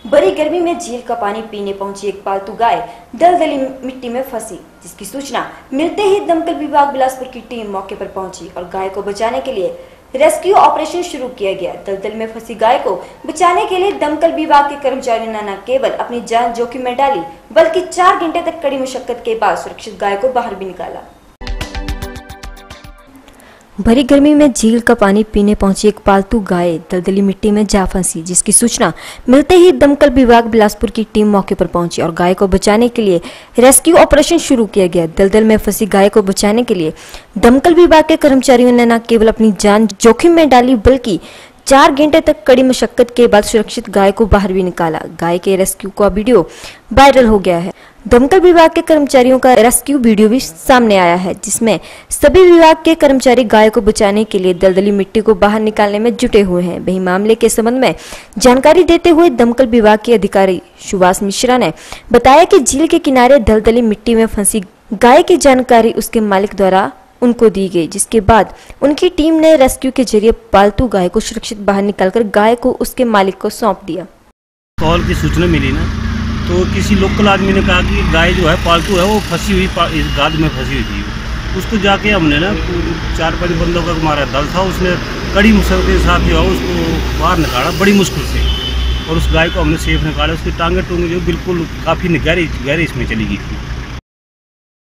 बड़ी गर्मी में झील का पानी पीने पहुंची एक पालतू गाय दलदली मिट्टी में फंसी, जिसकी सूचना मिलते ही दमकल विभाग बिलासपुर की टीम मौके पर पहुंची और गाय को बचाने के लिए रेस्क्यू ऑपरेशन शुरू किया गया। दलदल में फंसी गाय को बचाने के लिए दमकल विभाग के कर्मचारियों ने न केवल अपनी जान जोखिम में डाली, बल्कि 4 घंटे तक कड़ी मशक्कत के बाद सुरक्षित गाय को बाहर भी निकाला। भरी गर्मी में झील का पानी पीने पहुंची एक पालतू गाय दलदली मिट्टी में जा फंसी, जिसकी सूचना मिलते ही दमकल विभाग बिलासपुर की टीम मौके पर पहुंची और गाय को बचाने के लिए रेस्क्यू ऑपरेशन शुरू किया गया। दलदल में फंसी गाय को बचाने के लिए दमकल विभाग के कर्मचारियों ने न केवल अपनी जान जोखिम में डाली, बल्कि 4 घंटे तक कड़ी मशक्कत के बाद सुरक्षित गाय को बाहर भी निकाला। गाय के रेस्क्यू का वीडियो वायरल हो गया है। दमकल विभाग के कर्मचारियों का रेस्क्यू वीडियो भी सामने आया है, जिसमें सभी विभाग के कर्मचारी गाय को बचाने के लिए दलदली मिट्टी को बाहर निकालने में जुटे हुए हैं। वहीं मामले के संबंध में जानकारी देते हुए दमकल विभाग के अधिकारी सुभाष मिश्रा ने बताया कि झील के किनारे दलदली मिट्टी में फंसी गाय की जानकारी उसके मालिक द्वारा उनको दी गई, जिसके बाद उनकी टीम ने रेस्क्यू के जरिए पालतू गाय को सुरक्षित बाहर निकालकर गाय को उसके मालिक को सौंप दिया। कॉल की सूचना मिली ना, तो किसी लोकल आदमी ने कहा कि गाय जो है पालतू है वो फंसी हुई इस गाद में फंसी हुई थी। उसको जाके हमने ना 4-5 बंदों का हमारा दल था, उसने कड़ी मुश्किल के साथ जो है उसको बाहर निकाला बड़ी मुश्किल से, और उस गाय को हमने सेफ निकाला। उसकी टांगे टूंगे जो बिल्कुल काफ़ी गहरी इसमें चली गई थी।